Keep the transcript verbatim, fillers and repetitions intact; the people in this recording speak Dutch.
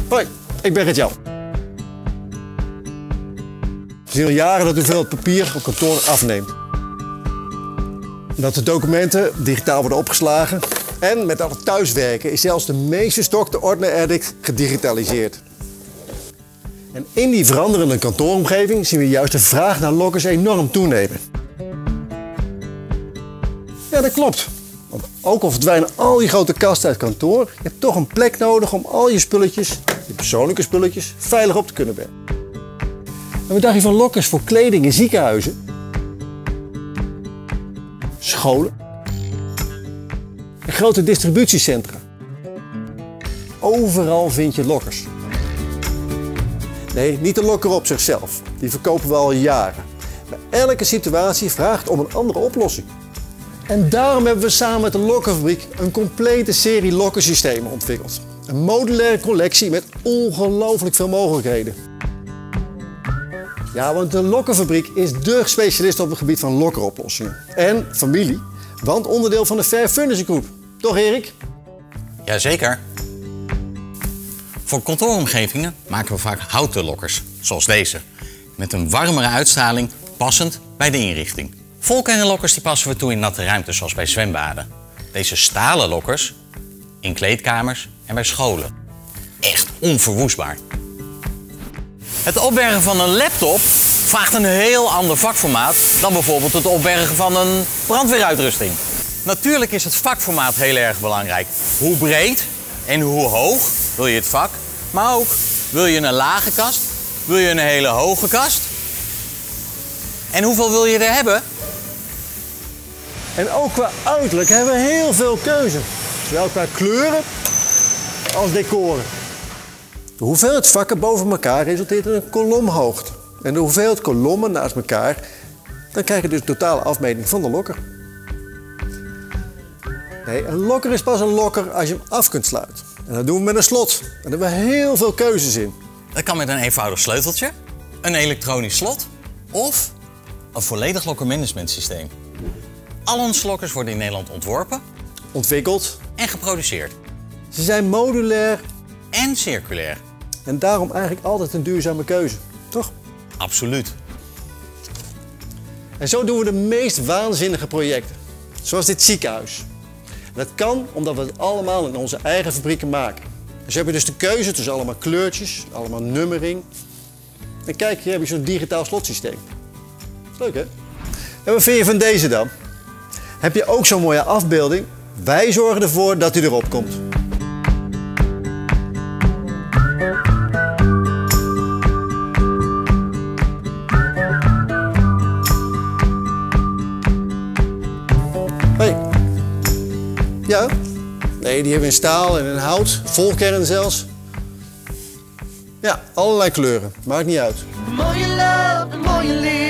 Hoi, ik ben Gert-Jan. We zien al jaren dat u veel papier op kantoor afneemt. Dat de documenten digitaal worden opgeslagen. En met al het thuiswerken is zelfs de meest gestokte Ordner-Addict gedigitaliseerd. En in die veranderende kantooromgeving zien we juist de vraag naar lokkers enorm toenemen. Ja, dat klopt. Want ook al verdwijnen al die grote kasten uit kantoor, je hebt toch een plek nodig om al je spulletjes, je persoonlijke spulletjes, veilig op te kunnen bergen. En wat dacht je van lokkers voor kleding in ziekenhuizen, scholen en grote distributiecentra? Overal vind je lokkers. Nee, niet de lokker op zichzelf. Die verkopen we al jaren. Maar elke situatie vraagt om een andere oplossing. En daarom hebben we samen met de Lokkerfabriek een complete serie lokkersystemen ontwikkeld. Een modulaire collectie met ongelooflijk veel mogelijkheden. Ja, want de Lokkerfabriek is dé specialist op het gebied van lokkeroplossingen. En familie, want onderdeel van de Fair Furniture Group. Toch, Erik? Jazeker. Voor kantooromgevingen maken we vaak houten lokkers, zoals deze. Met een warmere uitstraling, passend bij de inrichting. Volkernenlokkers die passen we toe in natte ruimtes, zoals bij zwembaden. Deze stalen lokkers in kleedkamers en bij scholen. Echt onverwoestbaar. Het opbergen van een laptop vraagt een heel ander vakformaat dan bijvoorbeeld het opbergen van een brandweeruitrusting. Natuurlijk is het vakformaat heel erg belangrijk. Hoe breed en hoe hoog wil je het vak, maar ook wil je een lage kast, wil je een hele hoge kast en hoeveel wil je er hebben? En ook qua uiterlijk hebben we heel veel keuze. Zowel qua kleuren als decoren. De hoeveelheid vakken boven elkaar resulteert in een kolomhoogte. En de hoeveelheid kolommen naast elkaar, dan krijg je dus de totale afmeting van de lokker. Nee, een lokker is pas een lokker als je hem af kunt sluiten. En dat doen we met een slot. En daar hebben we heel veel keuzes in. Dat kan met een eenvoudig sleuteltje, een elektronisch slot of een volledig lokkermanagementsysteem. Al onze lokkers worden in Nederland ontworpen, ontwikkeld en geproduceerd. Ze zijn modulair en circulair. En daarom eigenlijk altijd een duurzame keuze, toch? Absoluut. En zo doen we de meest waanzinnige projecten, zoals dit ziekenhuis. Dat kan omdat we het allemaal in onze eigen fabrieken maken. Dus heb je dus de keuze tussen allemaal kleurtjes, allemaal nummering. En kijk, hier heb je zo'n digitaal slotsysteem. Leuk, hè? En wat vind je van deze dan? Heb je ook zo'n mooie afbeelding? Wij zorgen ervoor dat hij erop komt. Hey. Ja? Nee, die hebben we in staal en in hout, volkern zelfs. Ja, allerlei kleuren. Maakt niet uit. The more you love, the more you live.